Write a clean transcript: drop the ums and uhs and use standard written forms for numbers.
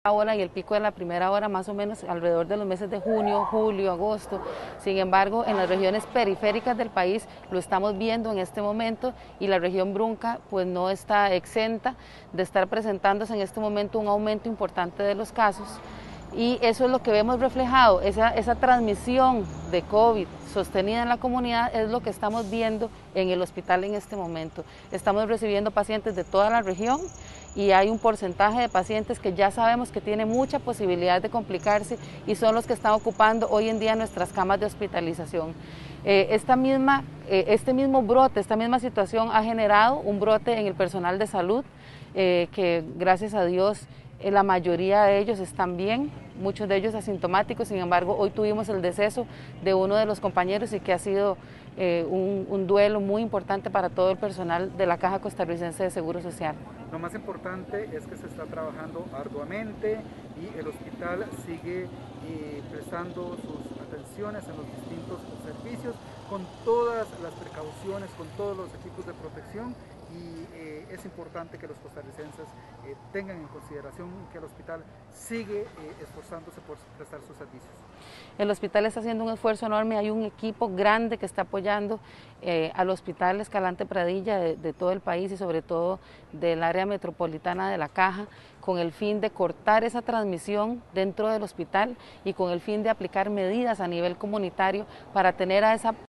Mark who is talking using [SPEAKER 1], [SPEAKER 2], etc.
[SPEAKER 1] Ola y el pico de la primera hora más o menos alrededor de los meses de junio, julio, agosto. Sin embargo, en las regiones periféricas del país lo estamos viendo en este momento y la región Brunca pues no está exenta de estar presentándose en este momento un aumento importante de los casos. Y eso es lo que vemos reflejado, esa transmisión de COVID sostenida en la comunidad es lo que estamos viendo en el hospital en este momento. Estamos recibiendo pacientes de toda la región y hay un porcentaje de pacientes que ya sabemos que tiene mucha posibilidad de complicarse y son los que están ocupando hoy en día nuestras camas de hospitalización. Este mismo brote, esta misma situación ha generado un brote en el personal de salud que gracias a Dios la mayoría de ellos están bien, muchos de ellos asintomáticos. Sin embargo, hoy tuvimos el deceso de uno de los compañeros y que ha sido un duelo muy importante para todo el personal de la Caja Costarricense de Seguro Social.
[SPEAKER 2] Lo más importante es que se está trabajando arduamente y el hospital sigue prestando sus atenciones en los distintos servicios con todas las precauciones, con todos los equipos de protección, y es importante que los costarricenses tengan en consideración que el hospital sigue esforzándose por prestar sus servicios.
[SPEAKER 1] El hospital está haciendo un esfuerzo enorme, hay un equipo grande que está apoyando al Hospital Escalante Pradilla de todo el país y sobre todo del área metropolitana de La Caja, con el fin de cortar esa transmisión dentro del hospital y con el fin de aplicar medidas a nivel comunitario para tener a esa